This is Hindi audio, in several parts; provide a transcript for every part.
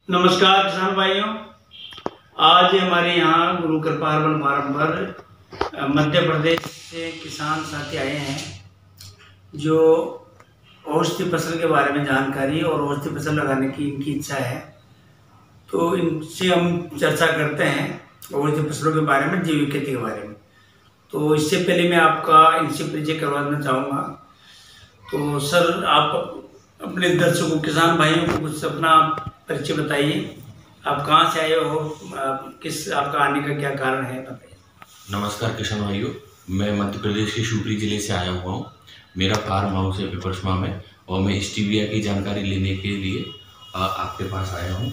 नमस्कार किसान भाइयों। आज हमारे यहाँ गुरु कृपार्वन फार्म पर मध्य प्रदेश से किसान साथी आए हैं जो औषधि फसल के बारे में जानकारी और औषधि फसल लगाने की इनकी इच्छा है। तो इनसे हम चर्चा करते हैं औषधि फसलों के बारे में, जैविक खेती के बारे में। तो इससे पहले मैं आपका इनसे परिचय करवाना चाहूँगा। तो सर, आप अपने दर्शकों किसान भाइयों को कुछ अपना परिचय बताइए। आप कहाँ से आए हो, किस आपका आने का क्या कारण है, बताइए। नमस्कार किसान भाइयों, मैं मध्य प्रदेश के शिवपुरी जिले से आया हुआ हूँ। मेरा फार्म हाउस है पिपरसमा में और मैं स्टीविया की जानकारी लेने के लिए आपके पास आया हूँ।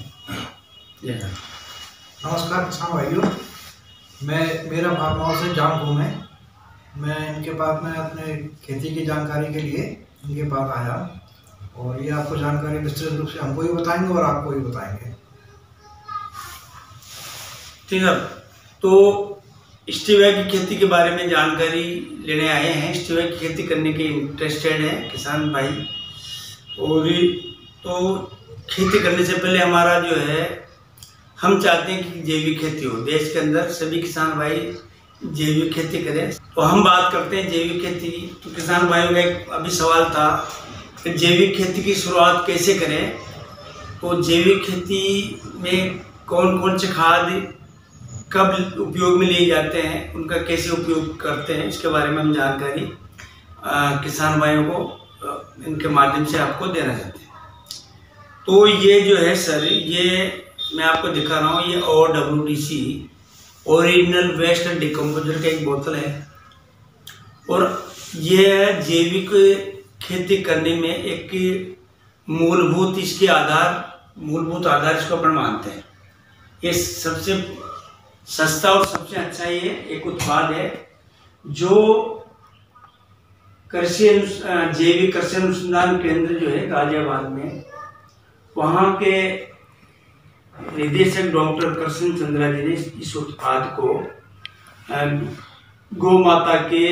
नमस्कार किसान भाइयों, मेरा फार्म हाउस है जामपुर में। मैं इनके पास में अपने खेती की जानकारी के लिए इनके पास आया और ये आपको जानकारी विस्तृत रूप से हमको भी बताएंगे और आपको भी बताएंगे। ठीक है, तो स्टीविया की खेती के बारे में जानकारी लेने आए हैं। स्टीविया की खेती करने के इंटरेस्टेड हैं किसान भाई। और तो खेती करने से पहले हमारा जो है, हम चाहते हैं कि जैविक खेती हो। देश के अंदर सभी किसान भाई जैविक खेती करें। तो हम बात करते हैं जैविक खेती। तो किसान भाइयों का एक अभी सवाल था कि जैविक खेती की शुरुआत कैसे करें। तो जैविक खेती में कौन कौन से खाद कब उपयोग में लिए जाते हैं, उनका कैसे उपयोग करते हैं, इसके बारे में हम जानकारी किसान भाइयों को इनके माध्यम से आपको देना चाहते हैं। तो ये जो है सर, ये मैं आपको दिखा रहा हूँ, ये OWDC ओरिजिनल वेस्ट डिकम्पोजर का एक बोतल है। और ये जैविक खेती करने में एक मूलभूत आधार इसको अपन मानते हैं। ये सबसे सस्ता और सबसे अच्छा ये एक उत्पाद है जो जैविक कृषि अनुसंधान केंद्र जो है गाजियाबाद में, वहाँ के निदेशक डॉक्टर कृष्ण चंद्रा जी ने इस उत्पाद को गौ माता के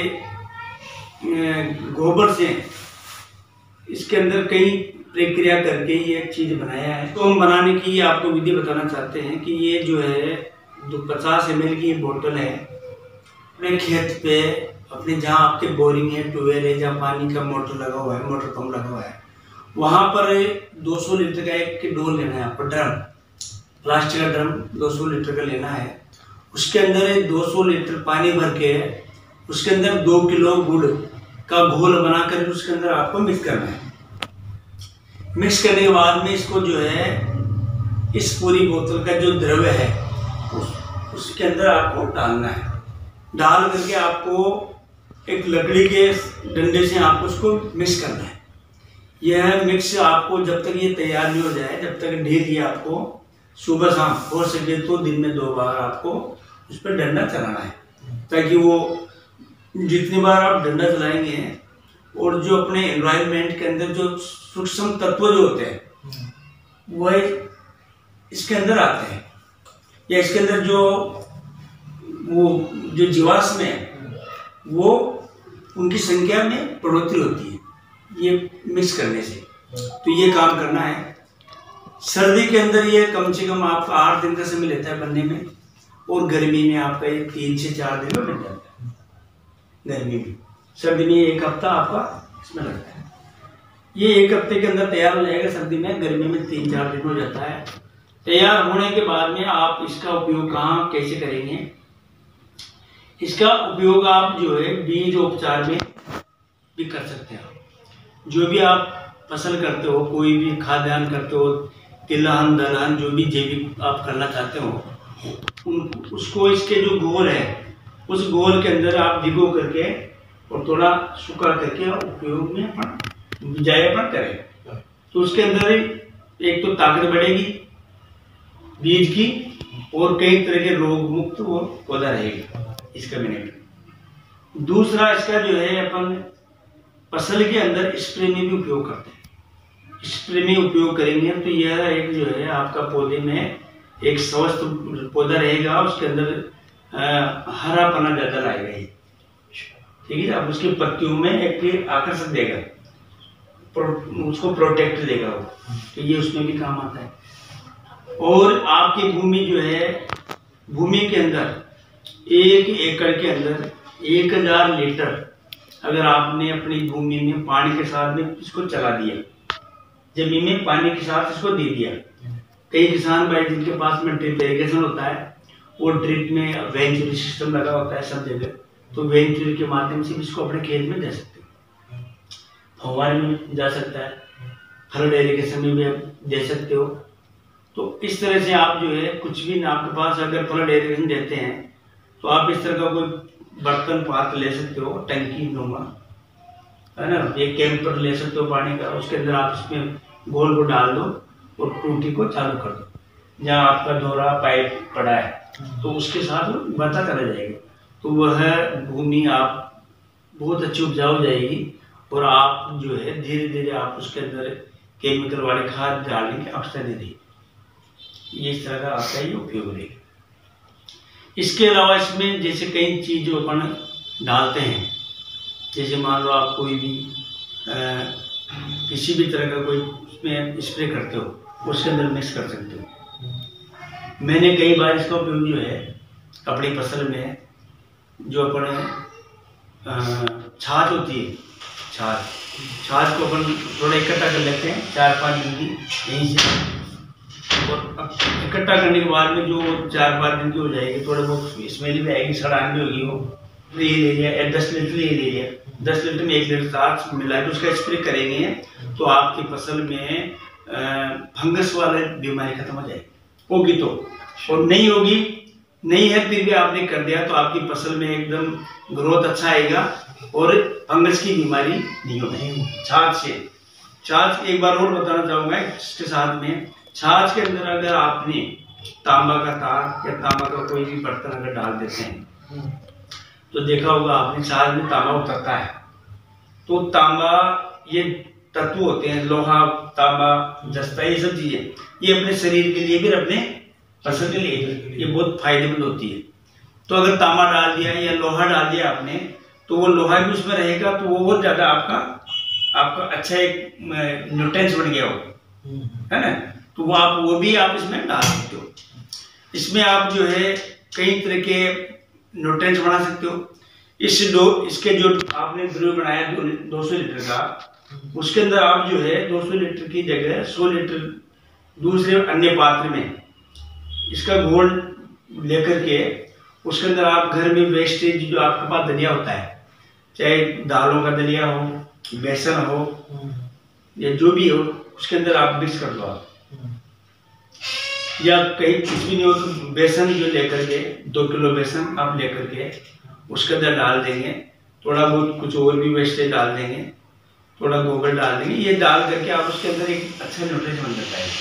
गोबर से इसके अंदर कई प्रक्रिया करके ये चीज बनाया है। तो हम बनाने की आपको विधि बताना चाहते हैं कि ये जो है 50 ml की बोतल है। अपने खेत पे, अपने जहाँ आपके बोरिंग है, ट्यूबवेल है, जहाँ पानी का मोटर लगा हुआ है, मोटर पंप लगा हुआ है, वहाँ पर 200 लीटर का एक डोल लेना है आपको। ड्रम, प्लास्टिक का ड्रम 200 लीटर का लेना है। उसके अंदर 200 लीटर पानी भर के उसके अंदर 2 किलो गुड़ का घोल बनाकर उसके अंदर आपको मिक्स करना है। मिक्स करने के बाद में इसको जो है, इस पूरी बोतल का जो द्रव्य है उसके अंदर आपको डालना है। डाल करके आपको एक लकड़ी के डंडे से आपको उसको मिक्स करना है। यह मिक्स आपको जब तक ये तैयार नहीं हो जाए, जब तक डेली आपको सुबह शाम हो सके तो दिन में 2 बार आपको उस पर डंडा चलाना है, ताकि वो जितनी बार आप डंडा चलाएंगे और जो अपने एनवायरनमेंट के अंदर जो सूक्ष्म तत्व जो होते हैं वह इसके अंदर आते हैं, या इसके अंदर जो जीवाश्म है वो उनकी संख्या में बढ़ोतरी होती है ये मिक्स करने से। तो ये काम करना है। सर्दी के अंदर ये कम से कम आपका 8 दिन का समय लेता है बनने में, और गर्मी में आपका ये 3 से 4 दिन में बन जाता है। गर्मी में, सर्दी में 1 हफ्ता आपका इसमें लगता है। ये 1 हफ्ते के अंदर तैयार हो जाएगा सर्दी में, गर्मी में 3-4 दिन हो जाता है। तैयार होने के बाद में आप इसका उपयोग कहाँ कैसे करेंगे? इसका उपयोग आप जो है बीज उपचार में भी कर सकते हैं। जो भी आप फसल करते हो, कोई भी खाद्यान्न करते हो, तिलहन दलहन जो भी जैविक आप करना चाहते हो, उसको इसके जो घोल है उस घोल के अंदर आप भिगो करके और थोड़ा सूखा करके उपयोग में अपन बिजायापन करें। तो उसके अंदर एक तो ताकत बढ़ेगी बीज की, और कई तरह के रोग मुक्त वो पौधा रहेगा इसका बेनिफिट। दूसरा, इसका जो है अपन फसल के अंदर स्प्रे में भी उपयोग करते हैं। स्प्रे में उपयोग करेंगे तो यह एक जो है आपका पौधे में एक स्वस्थ पौधा रहेगा, उसके अंदर हरापना ज्यादा लाएगा ये, ठीक है। अब उसकी पत्तियों में एक आकर्षक देगा, उसको प्रोटेक्ट देगा वो, तो ये उसमें भी काम आता है। और आपकी भूमि जो है, भूमि के अंदर 1 एकड़ के अंदर 1000 लीटर अगर आपने अपनी भूमि में पानी के साथ में इसको चला दिया, जमीन में पानी के साथ इसको दे दिया। कई किसान भाई जिनके पास में ड्रिप इरिगेशन होता है, वो ड्रिप में वेंचुरी सिस्टम लगा होता है सब जगह, तो वेंचुरी के माध्यम से इसको अपने खेत में दे सकते हो, फव्वारे में जा सकता है, फ्लड इरिगेशन में भी दे सकते हो। तो इस तरह से आप जो है कुछ भी ना, आपके पास अगर फ्लड इरिगेशन देते हैं तो आप इस तरह का कोई बर्तन पात्र ले सकते हो, टंकी नुमा, है ना, एक कैंपर ले सकते हो पानी का, उसके अंदर आप इसमें घोल को डाल दो और टूटी को चालू कर दो। जहाँ आपका दोहरा पाइप पड़ा है तो उसके साथ बढ़ता चला जाएगा, तो वह भूमि आप बहुत अच्छी उपजाऊ जाएगी। और आप जो है धीरे धीरे आप उसके अंदर केमिकल वाले खाद डालने की आवश्यकता नहीं देगी। ये इस तरह का आपका ही उपयोग रहेगा। इसके अलावा इसमें जैसे कई चीज जो अपन डालते हैं, जैसे मान लो आप कोई भी किसी भी तरह का कोई उसमें स्प्रे करते हो, उसके अंदर मिक्स कर सकते हो। मैंने कई बार इसका उपयोग जो है अपनी फसल में, जो अपने छाछ होती है, छाछ को अपन थोड़ा इकट्ठा कर लेते हैं 4-5 दिन की यहीं से, और इकट्ठा करने के बाद में जो 4-5 दिन की हो जाएगी, थोड़ा बहुत स्मेल भी आएगी, सड़ान भी होगी, वो ये ले लिया, 10 लीटर ये ले लिया, 10 लीटर में 1 लीटर छाछ मिला के उसका स्प्रे करेंगे तो आपकी फसल में फंगस वाले बीमारी खत्म हो जाएगी, होगी तो। और नहीं होगी, नहीं है फिर भी आपने कर दिया तो आपकी फसल में एकदम ग्रोथ अच्छा आएगा और फंगस की बीमारी नहीं होगी छाछ से। छाछ एक बार और बताना चाहूंगा इसके साथ में, छाछ के अंदर अगर आपने तांबा का तार या तांबा का कोई भी बर्तन अगर डाल देते हैं तो देखा होगा आपने, छाछ में तांबा उतरता है। तो तांबा, ये तत्व होते हैं, लोहा, तांबा, जस्ता, ये सब चीजें, ये अपने शरीर के लिए भी, अपने फसल के लिए ये बहुत फायदेमंद होती है। तो अगर तांबा डाल दिया या लोहा डाल दिया आपने, तो वो लोहा भी उसमें रहेगा, तो वो बहुत ज्यादा आपका अच्छा एक न्यूट्रिएंट्स बन गया हो, है ना। तो वो भी आप इसमें डाल सकते हो। इसमें आप जो है कई तरह के न्यूट्रिएंट्स बना सकते हो। इसके जो आपने द्रव्य बनाया 200 लीटर का, उसके अंदर आप जो है 200 लीटर की जगह 100 लीटर दूसरे अन्य पात्र में इसका घोल लेकर के उसके अंदर आप घर में वेस्टेज जो आपके पास दलिया होता है, चाहे दालों का दलिया हो, बेसन हो या जो भी हो, उसके अंदर आप मिक्स कर दो आप, या कहीं कुछ भी नहीं हो तो बेसन जो लेकर के 2 किलो बेसन आप लेकर के उसके अंदर डाल देंगे, थोड़ा बहुत कुछ और भी वेस्टेज डाल देंगे, थोड़ा गोबर डाल देंगे, ये डाल करके आप उसके अंदर एक अच्छा न्यूट्रिएंट बन जाता है।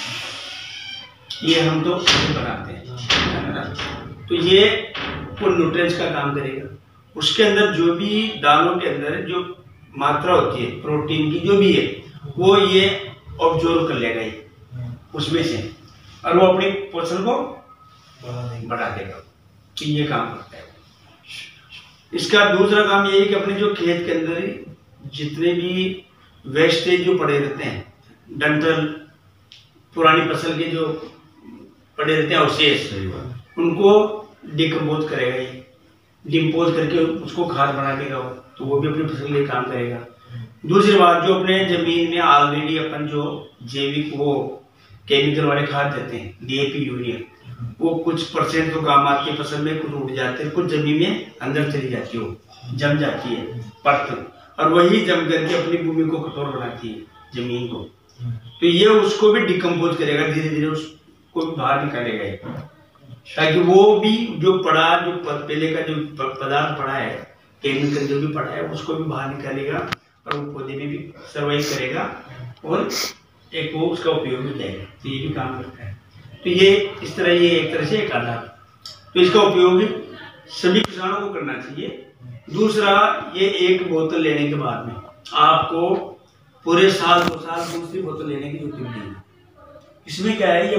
ये हम तो बनाते हैं, तो ये वो न्यूट्रिएंट्स का काम करेगा। उसके अंदर जो भी दालों के अंदर जो मात्रा होती है प्रोटीन की जो भी है, वो ये ऑब्जर्व कर लेगा ये उसमें से, और वो अपनी पोषण को बढ़ा देगा। तो ये काम करता है। इसका दूसरा काम ये है कि अपने जो खेत के अंदर जितने भी वेस्टेज जो पड़े रहते हैं, डंठल, पुरानी फसल के जो पड़े रहते हैं अवशेष, उनको डिकम्पोज करेगा ये, डिम्पोज करके उसको खाद बना देगा वो, तो वो भी अपनी फसल के लिए काम करेगा। दूसरी बात, जो अपने जमीन में ऑलरेडी अपन जो जैविक वो केमिकल वाले खाद देते हैं, DAP, यूरिया, वो कुछ परसेंट तो काम आपकी फसल में, कुछ उड़ जाते हैं, कुछ जमीन में अंदर चली जाती है, वो जम जाती है परत, और वही जम करके अपनी भूमि को कठोर बनाती है, जमीन को। तो ये उसको भी डिकम्पोज करेगा, धीरे धीरे उसको बाहर निकालेगा, ताकि वो भी जो पड़ा, जो पहले का जो पदार्थ पड़ा है, केमिकल जो भी पड़ा है, उसको भी बाहर निकालेगा और वो पौधे में भी सर्वाइव करेगा और एक वो उसका उपयोग हो जाएगा। तो ये भी काम करता है। तो ये इस तरह, ये एक तरह से एक आधार, तो इसका उपयोग सभी किसानों को करना चाहिए। दूसरा, ये एक बोतल लेने के बाद में आपको पूरे साल 2 साल दूसरी बोतल लेने की जरूरत नहीं है। इसमें क्या है,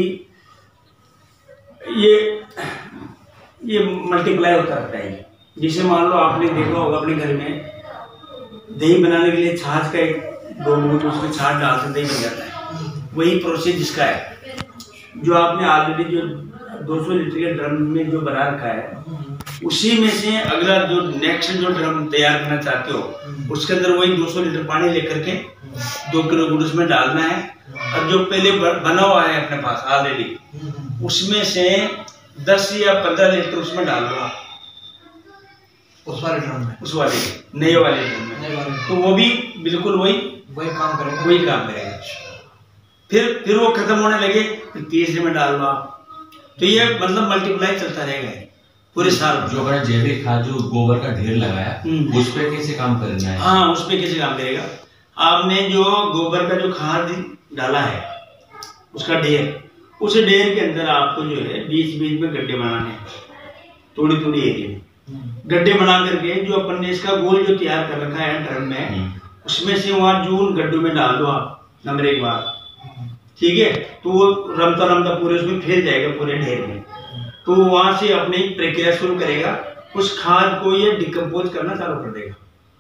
ये मल्टीप्लाई होता रहता है। जिसे मान लो आपने देखा होगा अपने घर में दही बनाने के लिए छाछ का 1-2 बूंद उसमें छाछ डालते दही बन जाता है, वही प्रोसेस इसका है। जो आपने ऑलरेडी जो 200 लीटर के ड्रम में जो बना रखा है, उसी में से अगला जो नेक्स्ट जो ड्रम तैयार करना चाहते हो उसके अंदर वही 200 लीटर पानी लेकर के 2 किलो गुड़ उसमें डालना है, और जो पहले बना हुआ है अपने पास ऑलरेडी उसमें से 10 या 15 लीटर उसमें डाल दो उस वाले ड्रम में, उस वाले नए वाले ड्रम में, तो वो भी बिल्कुल वही काम करेगा। फिर वो खत्म होने लगे, फिर तीसरे में डाल दो आप, तो ये मतलब मल्टीप्लाई चलता रहेगा पूरे साल। जो अगर जैविक खाद जो गोबर का ढेर लगाया उस पे कैसे काम करना है? हाँ, उस पे कैसे काम करेगा? आपने जो गोबर का जो खाद डाला है उसका ढेर, उस ढेर के अंदर आपको जो है बीच बीच में गड्ढे बनाने हैं, थोड़ी थोड़ी एरिया में गड्ढे बना करके जो अपन ने इसका गोल जो तैयार कर रखा है ड्रम में, उसमें से वहां जून गड्ढों में डाल दो आप नंबर 1 बार, ठीक है? तो वो रमता पूरे उसमें फैल जाएगा पूरे ढेर में, तो वहां से अपनी प्रक्रिया शुरू करेगा, उस खाद को ये डिकम्पोज करना चालू कर देगा,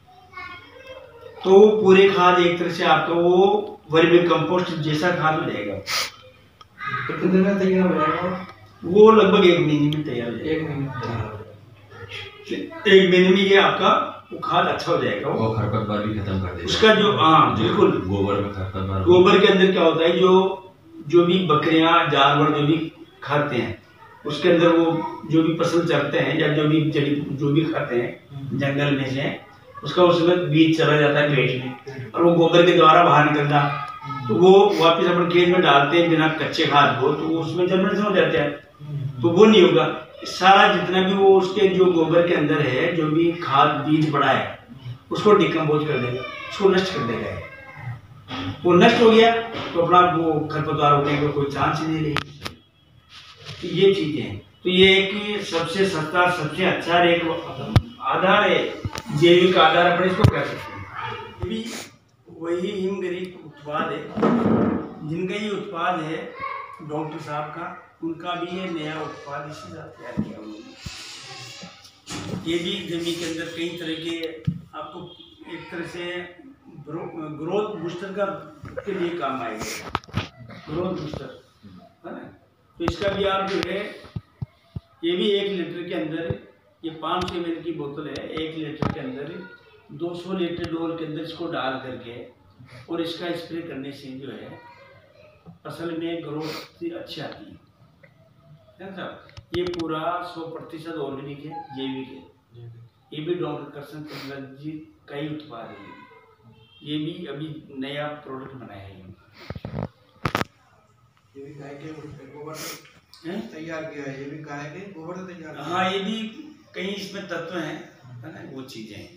तो पूरे खाद एक तरह से आपका वो वर्मी कंपोस्ट जैसा खाद हो जाएगा। कितने दिन में तैयार हो जाएगा? वो लगभग 1 महीने में तैयार हो जाएगा। 1 महीने में तैयार हो जाएगा। 1 महीने में ये आपका वो खाद अच्छा हो जाएगा, वो खरपतवार भी खत्म कर देगा उसका जो, हाँ बिल्कुल, गोबर में खरपतवार, गोबर के अंदर क्या होता है, जो भी बकरियां जानवर जो भी खाते हैं उसके अंदर वो जो भी फसल चरते हैं या जो भी खाते हैं जंगल में से, उसका उसमें बीज चला जाता है पेट में, और वो गोबर के द्वारा बाहर निकलता, तो वो वापस अपन खेत में डालते हैं बिना कच्चे खाद को, तो उसमें जर्मिनेशन हो जाता है, तो वो नहीं होगा। सारा जितना भी वो उसके जो गोबर के अंदर है जो भी खाद बीज पड़ा है उसको डिकम्पोज कर देगा, उसको नष्ट कर देगा। वो नष्ट हो गया तो अपना वो खरपतवार होने का कोई चांस ही नहीं रहेगी। तो ये चीजें हैं, तो ये कि सबसे सस्ता सबसे अच्छा एक आधार है, जैविक आधार अपन इसको कह सकते हैं। ये भी वही हिमगरीब उत्पाद है, जिनका ये उत्पाद है डॉक्टर साहब का, उनका भी ये नया उत्पाद इसी साथ तैयार किया उन्होंने। ये भी जमीन के अंदर कई तरह के आपको एक तरह से ग्रोथ बूस्टर का के लिए काम आएगा, ग्रोथ बूस्टर है ना। तो इसका भी आप जो है, ये भी 1 लीटर के अंदर, ये 500 ml की बोतल है, 1 लीटर के अंदर 200 लीटर डोल के अंदर इसको डाल करके और इसका स्प्रे करने से जो है फसल में ग्रोथ अच्छी आती है साहब। ये पूरा 100% ऑर्गेनिक है, जैविक है। ये भी डॉक्टर कृष्ण टेक्नोलॉजी का ही उत्पाद है। ये भी अभी नया प्रोडक्ट बनाया है। ये भी गाय के गोबर से तैयार किया है, ये भी गाय के गोबर से तैयार। हाँ, ये भी कई इसमें तत्व हैं, है ना, वो चीजें हैं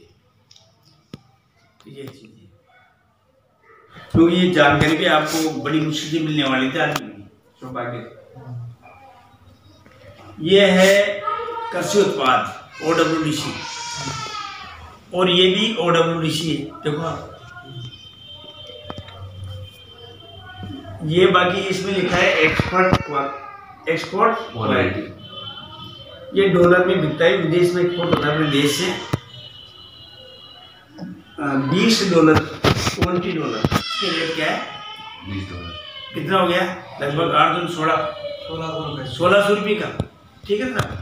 ये चीजें। तो ये जानकारी भी आपको बड़ी मुश्किल से मिलने वाली थी आज सौभाग्य। ये है कृषि उत्पाद OWDC, और ये भी OWDC है। देखो आप, ये बाकी इसमें लिखा है एक्सपोर्ट क्वालिटी। ये डॉलर में बिकता है, विदेश में एक्सपोर्ट होता है अपने देश से। $20 $20 इसके रेट क्या है? $20 कितना हो गया? लगभग 8 दूनी 1600 रुपये का, ठीक है ना।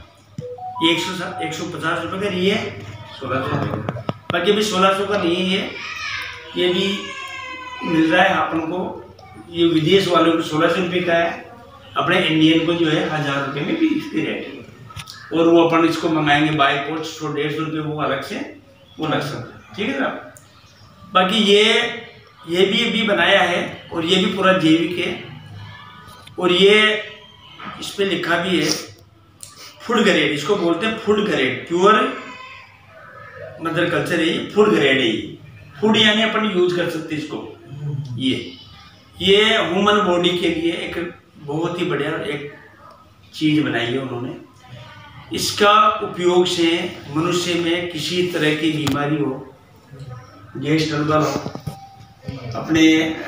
150 रुपये का नहीं है, 1600 रुपये का। बाकी अभी 1600 का नहीं है, ये भी मिल रहा है अपन को। ये विदेश वालों को 1600 रुपये का है, अपने इंडियन को जो है 1000 रुपये में भी इसकी रेट है। और वो अपन इसको मंगाएंगे बाई पोस्ट, 150 रुपये वो अलग से वो लग सकता है, ठीक है ना। बाकी ये भी बनाया है, और ये भी पूरा जैविक है। और ये इस पे लिखा भी है फूड ग्रेड, इसको बोलते हैं food grade, pure mother culture है ये, फूड ग्रेड है ये। फूड यानी अपन यूज कर सकते हैं इसको। ये ह्यूमन बॉडी के लिए एक बहुत ही बढ़िया एक चीज बनाई है उन्होंने। इसका उपयोग से मनुष्य में किसी तरह की बीमारी हो, गैस ट्रबल हो, अपने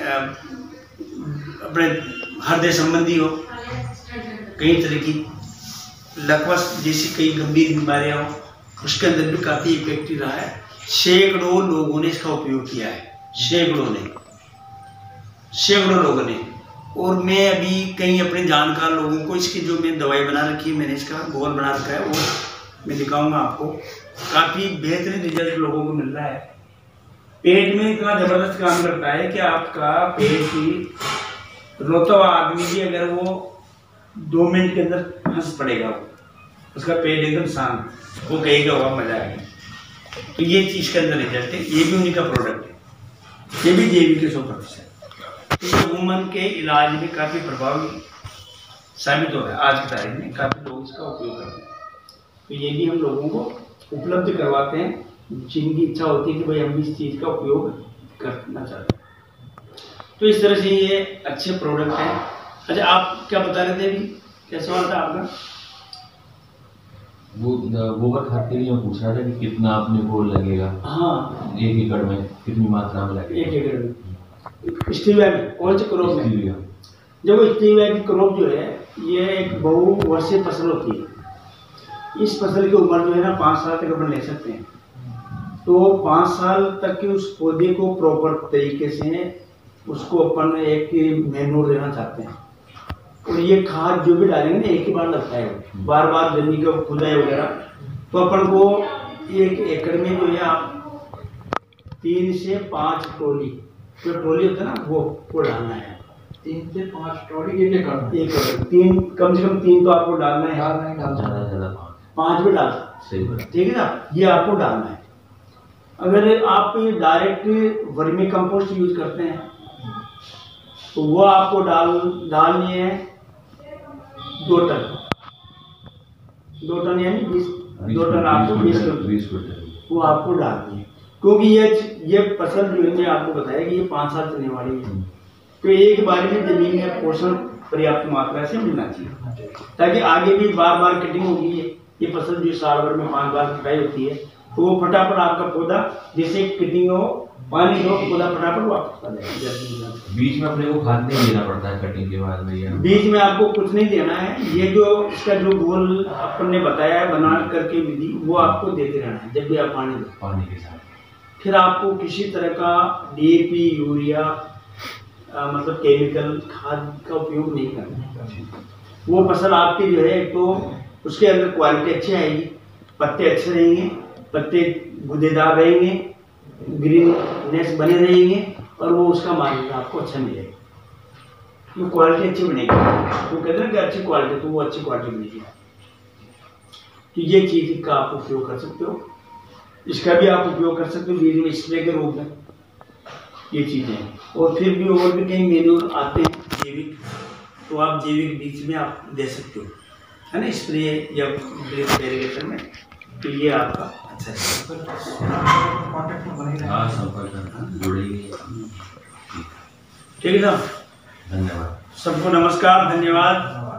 हृदय संबंधी हो, कई तरह की लकवस जैसी कई गंभीर बीमारियां हो, उसके अंदर भी काफी इफेक्टिव रहा है। सैकड़ों लोगों ने इसका उपयोग किया है, सैकड़ों लोगों ने। और मैं अभी कई अपने जानकार लोगों को इसकी जो मैं दवाई बना रखी है, मैंने इसका घोल बना रखा है, वो मैं दिखाऊंगा आपको। काफ़ी बेहतरीन रिजल्ट लोगों को मिल रहा है। पेट में इतना ज़बरदस्त काम करता है कि आपका पेट ही रोता हुआ आदमी भी अगर वो 2 मिनट के अंदर हंस पड़ेगा, वो उसका पेट एकदम शांत, वो कहेगा हुआ मजा आएगा। तो ये चीज़ के अंदर रिजल्ट है, ये भी उन्हीं का प्रोडक्ट है, ये भी JV के 100%। तो ये वुमन के इलाज में काफ़ी प्रभावी साबित हो रहा है। आज की तारीख में काफ़ी लोग इसका उपयोग करते हैं। तो ये भी हम लोगों को उपलब्ध करवाते हैं जिनकी इच्छा होती है कि भाई हम भी इस चीज़ का उपयोग करना चाहते हैं। तो इस तरह से ये अच्छे प्रोडक्ट हैं। अच्छा, आप क्या बता रहे थे अभी, क्या सवाल था आपका? वो गोबर खाद के लिए मैं पूछ रहा था कि कितना अपने को लगेगा। हाँ, 1 एकड़ में कितनी मात्रा में लगेगा? 1 एकड़ में स्टीविया में कौन से क्रॉप में? स्टीविया। जब स्टीविया की क्रॉप जो है ये एक बहुवर्षीय फसल होती है। इस फसल की उम्र जो है ना 5 साल तक अपन ले सकते हैं। तो 5 साल तक के उस पौधे को प्रॉपर तरीके से उसको अपन एक मैन्योर देना चाहते हैं। और ये खाद जो भी डालेंगे ना एक ही बार लगता है, बार बार जमीन का खुदाई वगैरह। तो अपन को 1 एकड़ में जो है आप 3 से 5 ट्रॉली, जो ट्रॉली होता है ना वो डालना है। 3 से 5 ट्रॉली एक एकड़ में? 1 एकड़ 3, कम से कम 3 तो आपको डालना है। ज़्यादा 5 भी डाल, ठीक है ना, ये आपको डालना है। अगर आप डायरेक्ट वर्मी कंपोस्ट यूज करते हैं तो वो आपको डालनी है 2 टन, 2 टन यानी 2 टन आपको 20 टन वो आपको डालनी है। क्योंकि ये फसल जो है मैं आपको बताया कि ये 5 साल चलने वाली है। तो एक बार में जमीन में पोषण पर्याप्त मात्रा से मिलना चाहिए, ताकि आगे भी बार बार कटिंग होगी। ये फसल जो साल भर में 5 बार कटाई होती है, तो वो फटाफट आपका पौधा जैसे कटिंग हो, पानी दो, पौधा फटाफट वापस आ जाएगा। बीच में अपने को खाद नहीं देना पड़ता है कटिंग के बाद में? या बीच में आपको कुछ नहीं देना है। ये जो इसका जो घोल अपन ने बताया है बना करके विधि, वो आपको देते रहना है जब भी आप पानी के साथ। फिर आपको किसी तरह का DAP, यूरिया मतलब केमिकल खाद का उपयोग नहीं करना है। वो फसल आपकी जो है तो उसके अंदर क्वालिटी अच्छी आएगी, पत्ते अच्छे रहेंगे, पत्ते गुदेदार रहेंगे, ग्रीननेस बने रहेंगे, और वो उसका मार्केट आपको अच्छा मिलेगा। तो क्वालिटी अच्छी बनेगी। तो कहते हैं कि अच्छी क्वालिटी, तो वो अच्छी क्वालिटी मिलेगी। तो ये चीज़ का आप उपयोग कर सकते हो। इसका भी आप उपयोग कर सकते हो बीज में स्प्रे के रूप में, ये चीज़ें। और फिर भी और भी कई मेन्यू आते हैं जैविक, तो आप जैविक बीज में आप दे सकते हो, है ना, स्प्रे या इरिगेशन में। तो ये आपका अच्छा है। कॉन्टेक्ट में बने हाँ, संपर्क करना, जुड़ेंगे। ठीक है साहब, धन्यवाद सबको नमस्कार, धन्यवाद।